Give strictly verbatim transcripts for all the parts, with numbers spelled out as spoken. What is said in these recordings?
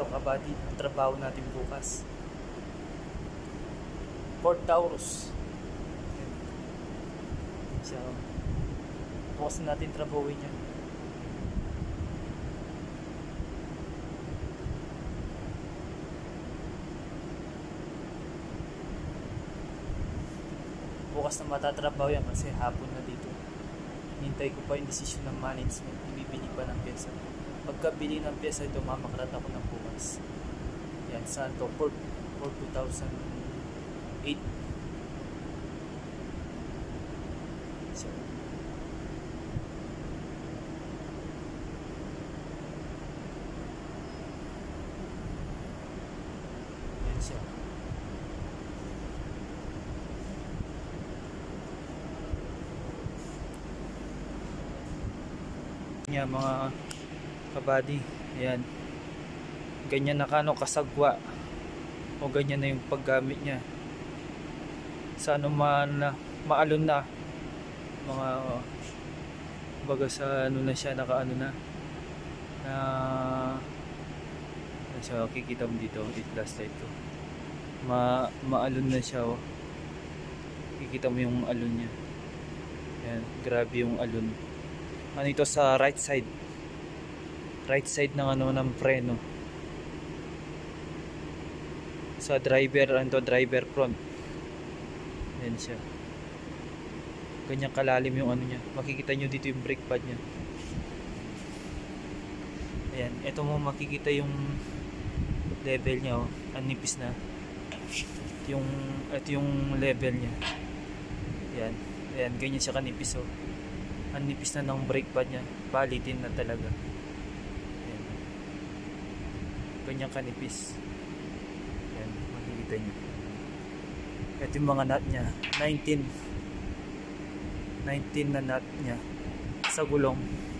tayo kabady, ang trabaho natin bukas. Ford Taurus. So, bukas na natin trabahuin yan. Bukas na matatrabaho yan kasi hapon na dito. Hintay ko pa yung decision ng management. Ibibili pa ng pyesa. Pagkabili ng pyesa ito, mamakarat ako ng bukas. Yan, saan to? Ford two thousand eight. So, yan siya. Yan mga kabady, ayan, ganyan na kano kasagwa o ganyan na yung paggamit niya sa ano man na maalon na mga baga sa ano na siya, naka ano na na siya, kikita mo dito it last light ko, ma maalon na siya, oh. Kikita mo yung alon niya, ayan, grabe yung alon. Ano ito sa right side, right side ng ano ng preno sa driver, ano driver front. Yan siya, ganyan kalalim yung ano niya, makikita nyo dito yung brake pad niya. Ayan, ito mo makikita yung level niya, oh. Ang nipis na yung, ito yung level niya. Ayan, ayan, ganyan siya kanipis, oh. Ang nipis na ng brake pad niya, palitin na talaga. Ayan. Ganyan kanipis. Ayan, makikita niyo. Ito yung mga nut niya, nineteen nineteen na nut niya sa gulong.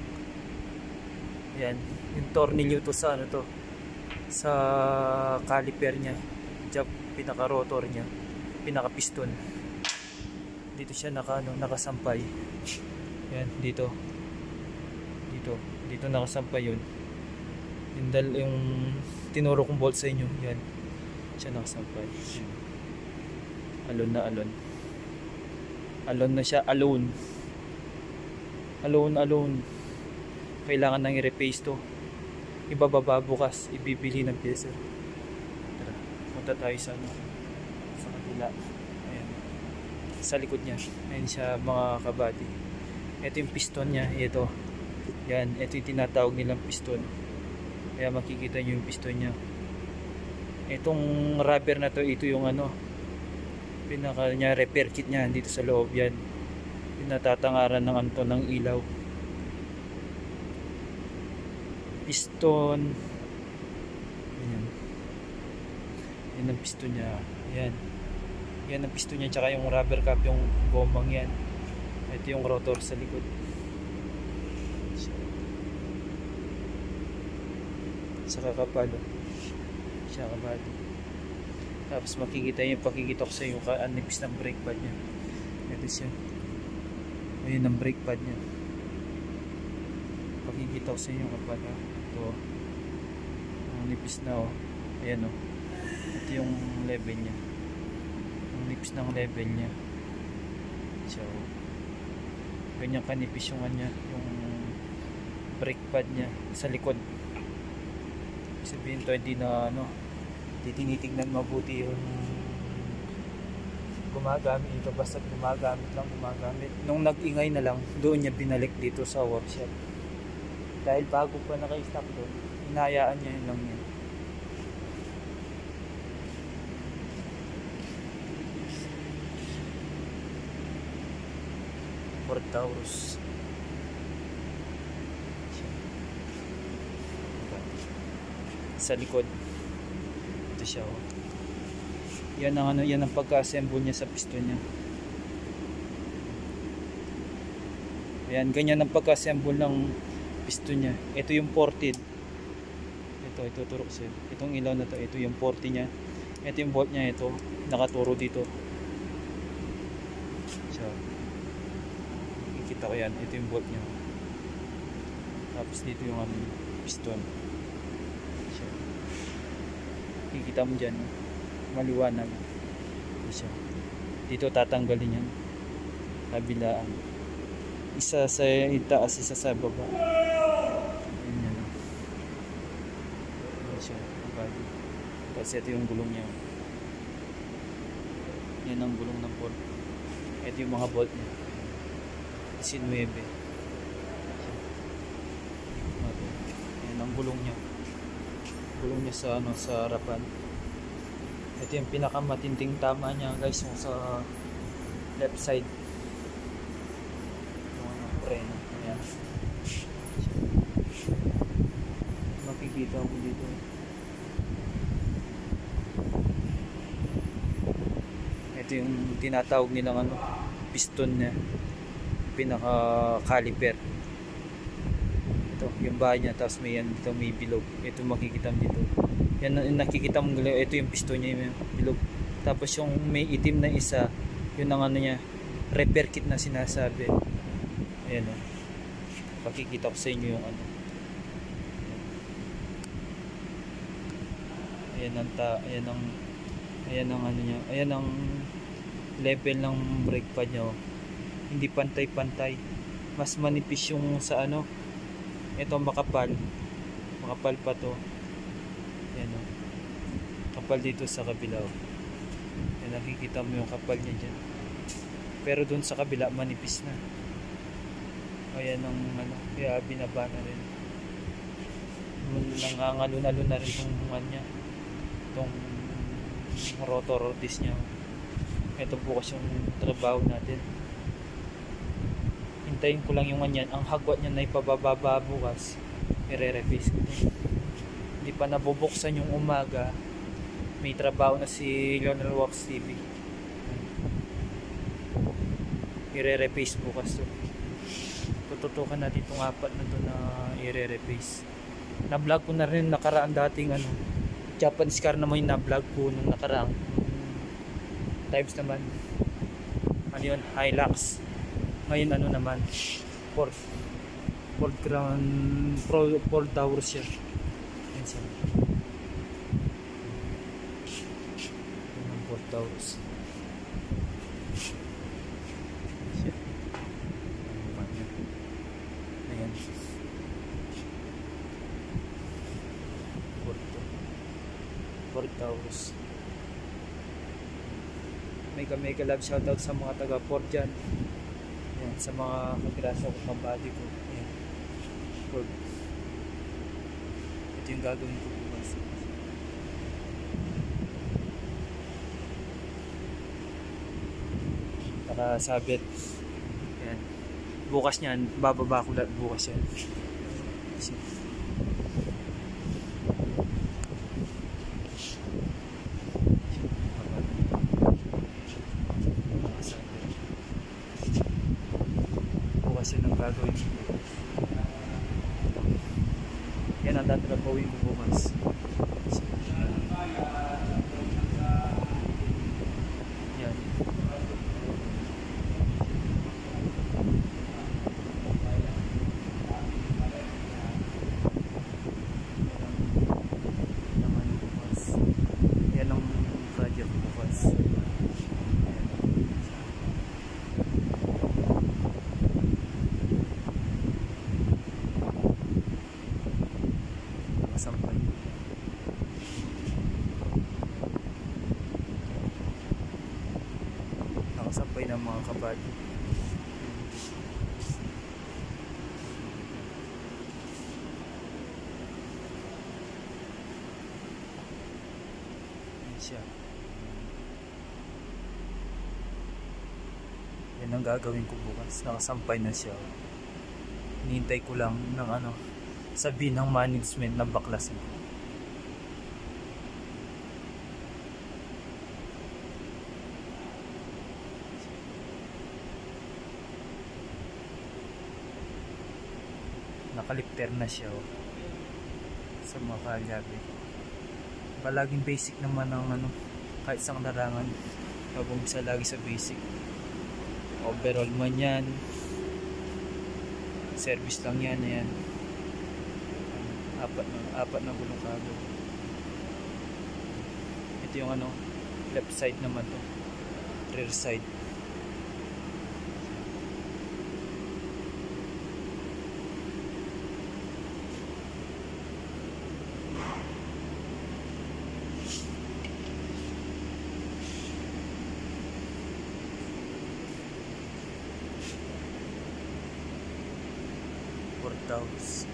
Ayan, yung tornilyo to sa ano to, sa caliper niya, diyan pinaka rotor niya, pinaka piston. Dito siya naka ano, nakasampay. Yan, dito. Dito. Dito nakasampay yun. Yung, dal, yung tinuro kong bolt sa inyo. Yan. Siya nakasampay. Yan. Alon na alon. Alon na siya. Alone. Alone, alone. Kailangan nang i-replace to. Ibababa bukas. Ibibili ng pyesa. Tara. Punta tayo sa ano. Sa kabila. Ayan. Sa likod niya. Ayan siya mga kabady. Ito yung piston niya, ito. Yan, ito yung tinatawag nilang piston. Kaya makikita nyo yung piston niya. Itong rubber na to, ito yung ano, pinaka niya, repair kit niya dito sa loob. Yan, pinatatangaran ng anto ng ilaw. Piston. Yan. Yan ang piston niya. Yan. Yan ang piston niya, tsaka yung rubber cap, yung gomang yan. Ito yung rotor sa likod. Sa kakapalo. Siya kabado. Tapos makikita yung pakikitok sa yung anipis ng brake pad niya. Ito siya. Ayun ang brake pad niya. Pakikitok sa yung kapalo. Ito. Ang nipis na, oh. Ayan, oh. Ito yung level niya. Ang nipis ng level niya. So, ganyan kanipis yung kanya, yung brake pad niya sa likod. Sabihin to, hindi na ano, hindi tinitignan mabuti yung gumagamit ito, basta gumagamit lang, gumagamit. Nung nag-ingay na lang, doon niya binalik dito sa workshop. Dahil bago pa naka-stop doon, hinayaan niya yun lang yan. Ford Taurus. Sa likod. Ito siya, oh. Yan ang ano, yan ang pagka-assemble niya sa piston niya. Ayan, ganyan ang pagka-assemble ng piston niya. Ito yung ported. Ito, ito turok siya. Itong ilaw na to, ito yung forty niya. Ito yung bolt niya, ito nakaturo dito. So, kita ko yan, ito yung bolt niya. Tapos dito yung ano, piston. So, Kikita mo dyan, maliwanag. Siya. Dito tatanggalin yan. Kabilaan. Isa sa itaas, isa sa baba. Ayan yan. Ayan siya. Tapos ito yung gulong niya. Yan ang gulong ng bolt. Ito yung mga bolt niya. nineteen. Yan ang gulong niya. Gulong niya sa ano, sa harapan. Ito yung pinakamatinding tama niya, guys, yung sa left side. Yung ano, preno. Ayan. Makikita ko dito. Ito yung tinatawag nilang ano, piston niya. Pinaka caliper. Ito yung bahay niya, tapos may yan dito, may bilog. Ito makikita mo dito. Yan yung nakikita mo, ito yung piston niya, yung bilog. Tapos yung may itim na isa, yun ang ano niya, repair kit na sinasabi. Ayan o. Pakikita ko sa inyo yung ano. Ayan ang ta, ayan ang ayan ang ano niya, ayan ang level ng brake pad niya. Hindi pantay-pantay. Mas manipis yung sa ano. Ito makapal. Makapal pa to. Ayan o. Kapal dito sa kabila o. Ayan, nakikita mo yung kapal niya dyan. Pero dun sa kabila manipis na. Ayan ang ano. Kaya binaba na rin. Nangangalun-alun na rin yung ano niya. Itong rotor disc niya. Ito bukas yung trabaho natin. Hintayin ko lang yung ganyan. Ang hagwat niya na ipababa bukas, i-re-reface ko. Hindi pa nabubuksan yung umaga. May trabaho na si Lionel Wax T V. I-re-reface bukas to. Tututukan natin itong apat na to na i-re-reface. Na-vlog ko na rin nakaraan dating ano, Japanese car naman yung na-vlog ko nung nakaraang times naman. Ano yun? Hilux. Ngayon ano naman, Ford Ford Crown Pro, Ford Taurus siya. Yan siya. Yan ang Ford Taurus. Siya. Ayan. Ford Ford Taurus. Mega mega love shoutout sa mga taga Ford dyan. Ayan, sa mga kagrasya ko, kabady ko. Ayan. Ford. Ito yung gagawin ko bukas. Nakasabit. Ayan. Bukas niyan, bababa ko lahat bukas yan. Kasi yun ang gagawin ko. Yan ang tatrapawin ko bukas. Yan. Yan ang project bukas. Sampay. Nakasampay ng mga kabady. Yan siya. Yan ang gagawin ko bukas. Nakasampay na siya. Hinihintay ko lang ng ano, sabihin ng management na baklasin. Nakalipter na siya oh, sa mga kalyabe. Palaging basic naman ng ano, kahit isang larangan. Pabumisa lagi sa basic. Overall man yan. Service lang yan. Ayan. Apat na, apat na gulong kagad. Ito yung ano, left side naman to, rear side. Portaus.